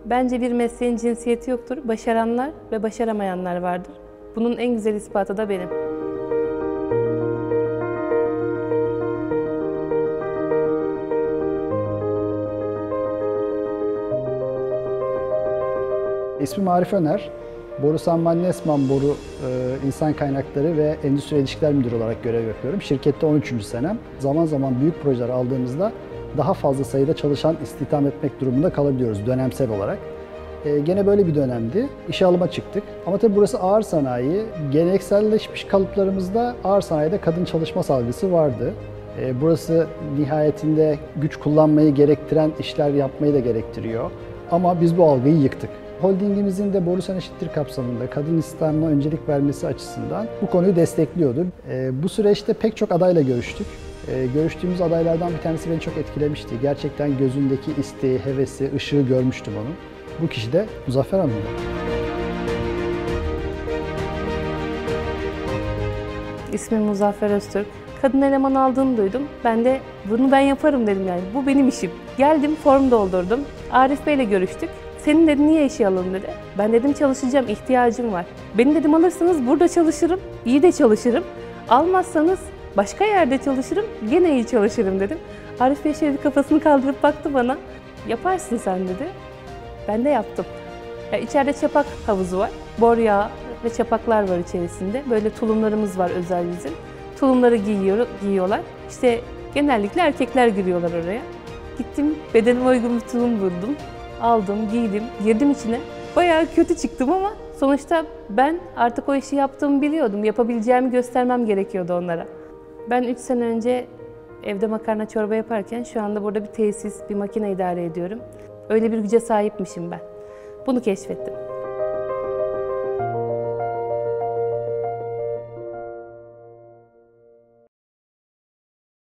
Bence bir mesleğin cinsiyeti yoktur. Başaranlar ve başaramayanlar vardır. Bunun en güzel ispatı da benim. İsmim Arif Öner. Borusan Mannesman Boru İnsan Kaynakları ve Endüstri İlişkiler Müdürü olarak görev yapıyorum. Şirkette 13. senem. Zaman zaman büyük projeler aldığımızda daha fazla sayıda çalışan istihdam etmek durumunda kalabiliyoruz dönemsel olarak. Gene böyle bir dönemdi. İşe alıma çıktık. Ama tabii burası ağır sanayi. Gelenekselleşmiş kalıplarımızda ağır sanayide kadın çalışma salgısı vardı. Burası nihayetinde güç kullanmayı gerektiren işler yapmayı da gerektiriyor. Ama biz bu algıyı yıktık. Holdingimizin de Borusan Eşittir kapsamında kadın istihdamına öncelik vermesi açısından bu konuyu destekliyordu. Bu süreçte pek çok adayla görüştük. Görüştüğümüz adaylardan bir tanesi beni çok etkilemişti. Gerçekten gözündeki isteği, hevesi, ışığı görmüştüm onun. Bu kişi de Muzaffer Hanım'dı. İsmim Muzaffer Öztürk. Kadın eleman aldığını duydum. Ben de bunu ben yaparım dedim yani. Bu benim işim. Geldim, form doldurdum. Arif Bey'le görüştük. Senin dedi niye işe alın dedi. Ben dedim çalışacağım, ihtiyacım var. Beni dedim alırsanız burada çalışırım, iyi de çalışırım. Almazsanız başka yerde çalışırım, gene iyi çalışırım dedim. Arif Bey şöyle kafasını kaldırıp baktı bana. Yaparsın sen dedi. Ben de yaptım. İçeride çapak havuzu var. Bor yağı ve çapaklar var içerisinde. Böyle tulumlarımız var özel bizim. Tulumları giyiyorlar. İşte genellikle erkekler giriyorlar oraya. Gittim, bedenime uygun bir tulum buldum. Aldım, giydim, girdim içine. Bayağı kötü çıktım ama sonuçta ben artık o işi yaptığımı biliyordum. Yapabileceğimi göstermem gerekiyordu onlara. Ben 3 sene önce evde makarna çorba yaparken şu anda burada bir tesis, bir makine idare ediyorum. Öyle bir güce sahipmişim ben. Bunu keşfettim.